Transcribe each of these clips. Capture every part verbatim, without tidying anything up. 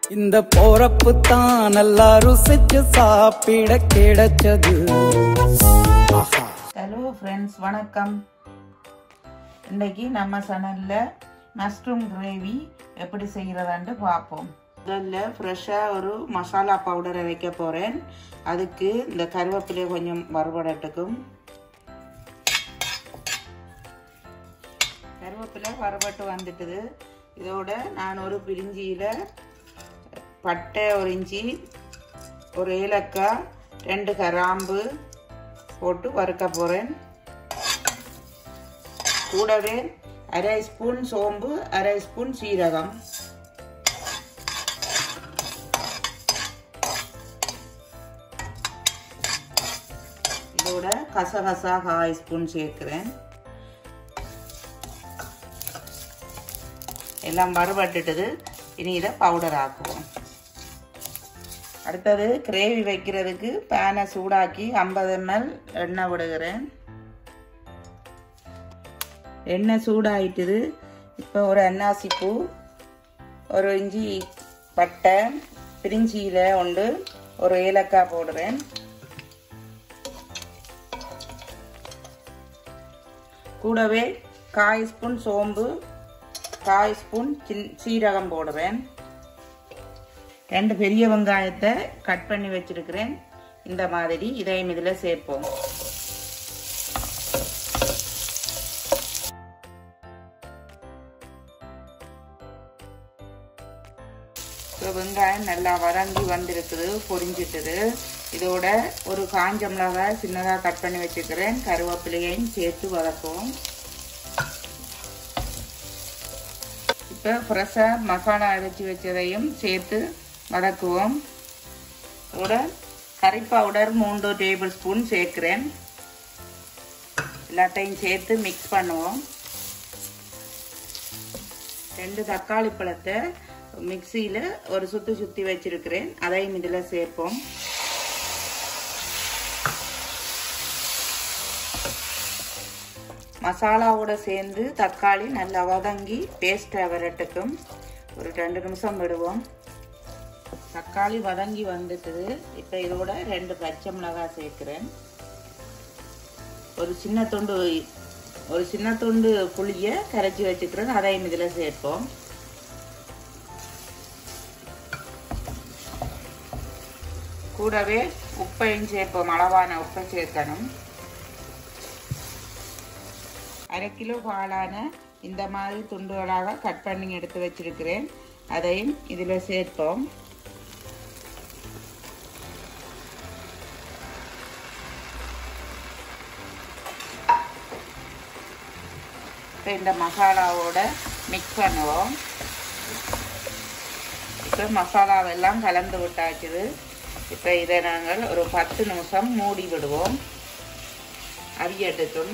இந்த போறப்பு தான் நல்லா ருசிச்சு சாப்பிட கிடைச்சது. ஹலோ ஃப்ரெண்ட்ஸ், வணக்கம். இன்றைக்கி நம்ம சேனலில் மஷ்ரூம் கிரேவி எப்படி செய்கிறதான்ட்டு பார்ப்போம். முதல்ல ஃப்ரெஷ்ஷாக ஒரு மசாலா பவுடரை வைக்க போகிறேன். அதுக்கு இந்த கருவேப்பிலை கொஞ்சம் வறுபடட்டுக்கும். கருவேப்பிலை வறுபட்டு வந்துட்டுது. இதோட நான் ஒரு பிரிஞ்சியில் பட்டை ஒரு இஞ்சி, ஒரு ஏலக்காய், ரெண்டு கிராம்பு போட்டு வறுக்க போகிறேன். கூடவே அரை ஸ்பூன் சோம்பு, அரை ஸ்பூன் சீரகம், இதோட கசகசா கால் ஸ்பூன் சேர்க்கிறேன். எல்லாம் வறுபட்டுட்டது. இனி இதை பவுடர் ஆக்குவோம். அடுத்தது கிரேவி வைக்கிறதுக்கு பேனை சூடாக்கி ஐம்பது எம்எல் எண்ணெய் விடுகிறேன். எண்ணெய் சூடாயிட்டுது. இப்போ ஒரு அன்னாசி பூ, ஒரு இஞ்சி பட்டை, பிரிஞ்சியில் ஒன்று, ஒரு ஏலக்காய் போடுறேன். கூடவே கால் ஸ்பூன் சோம்பு, கால் ஸ்பூன் சீரகம் போடுவேன். ரெண்டு பெரிய வெங்காயத்தை கட் பண்ணி வச்சிருக்கிறேன். இந்த மாதிரி இதையும் இதில் சேர்ப்போம். இப்போ வெங்காயம் நல்லா வதங்கி வந்திருக்குது, பொரிஞ்சிட்டுது. இதோட ஒரு காஞ்ச மிளகாய் சின்னதாக கட் பண்ணி வச்சுக்கிறேன். கருவேப்பிலையையும் சேர்த்து வதக்குவோம். இப்போ ஃப்ரெஷ்ஷாக மசாலா அரைச்சி வச்சதையும் சேர்த்து வதக்குவோம். இதோட கறி பவுடர் மூன்று டேபிள் ஸ்பூன் சேர்க்கிறேன். எல்லாத்தையும் சேர்த்து மிக்ஸ் பண்ணுவோம். ரெண்டு தக்காளி பழத்தை மிக்சியில் ஒரு சுற்றி சுற்றி வச்சிருக்கிறேன். அதையும் இதில் சேர்ப்போம். மசாலாவோட சேர்ந்து தக்காளி நல்லா வதங்கி பேஸ்ட்டாக வரட்டுக்கும் ஒரு ரெண்டு நிமிஷம் விடுவோம். தக்காளி வதங்கி வந்துட்டுது. இப்போ இதோட ரெண்டு பச்சை மிளகாய் சேர்க்கிறேன். ஒரு சின்ன துண்டு ஒரு சின்ன துண்டு புளியை கரைச்சி வச்சுக்கிறேன். அதையும் இதில் சேர்ப்போம். கூடவே உப்பையும் சேர்ப்போம். அளவான உப்பை சேர்க்கணும். அரை கிலோ பாலான இந்த மாதிரி துண்டுகளாக கட் பண்ணி எடுத்து வச்சிருக்கிறேன். அதையும் இதில் சேர்ப்போம். இப்போ இந்த மசாலாவோட மிக்ஸ் பண்ணுவோம். இப்போ மசாலாவெல்லாம் கலந்து விட்டாச்சுது. இப்போ இதை நாங்கள் ஒரு பத்து நிமிஷம் மூடி விடுவோம். அவியட்டுக்கும்.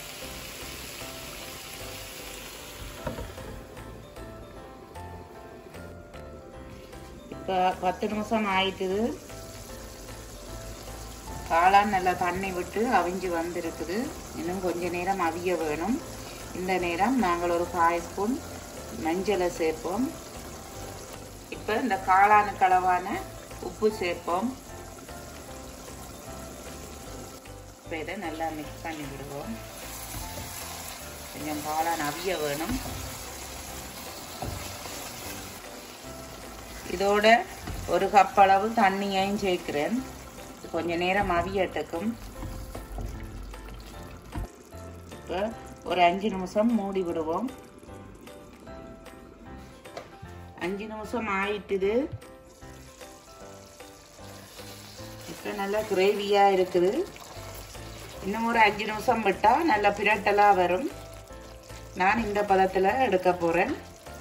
இப்போ பத்து நிமிஷம் ஆயிட்டுது. காளான் நல்லா தண்ணி விட்டு அவிஞ்சு வந்திருக்குது. இன்னும் கொஞ்ச நேரம் அவிய வேணும். இந்த நேரம் நாங்கள் ஒரு கால் ஸ்பூன் மஞ்சளை சேர்ப்போம். இப்போ இந்த காளானுக்கு அளவான உப்பு சேர்ப்போம். இப்போ இதை நல்லா மிக்ஸ் பண்ணி விடுவோம். கொஞ்சம் காளான் அவிய வேணும். இதோட ஒரு கப் அளவு தண்ணியையும் சேர்க்கிறேன். கொஞ்ச நேரம் அவியட்டுக்கும். இப்போ ஒரு அஞ்சு நிமிஷம் மூடி விடுவோம். அஞ்சு நிமிஷம் ஆயிட்டுது. இப்போ நல்லா கிரேவியாக இருக்குது. இன்னும் ஒரு அஞ்சு நிமிஷம் விட்டால் நல்லா பிரட்டலாக வரும். நான் இந்த பதத்தில் எடுக்க போகிறேன்.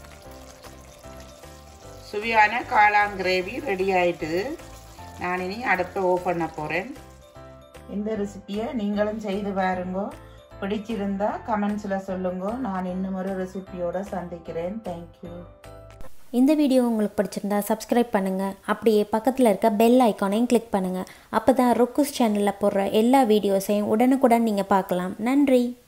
சுவையான காளான் கிரேவி ரெடி ஆயிட்டு. நான் இனி அடுப்பை ஓஃப் பண்ண போகிறேன். இந்த ரெசிபியை நீங்களும் செய்து பாருங்க. பிடிச்சிருந்தா கமெண்ட்ஸில் சொல்லுங்க. நான் இன்னும் ஒரு ரெசிபியோட சந்திக்கிறேன். தேங்க்யூ. இந்த வீடியோ உங்களுக்கு பிடிச்சிருந்தா சப்ஸ்கிரைப் பண்ணுங்கள். அப்படியே பக்கத்தில் இருக்க பெல் ஐக்கானையும் கிளிக் பண்ணுங்கள். அப்போ தான் ருக்குஸ் சேனலில் போடுற எல்லா வீடியோஸையும் உடனுக்குடன் நீங்கள் பார்க்கலாம். நன்றி.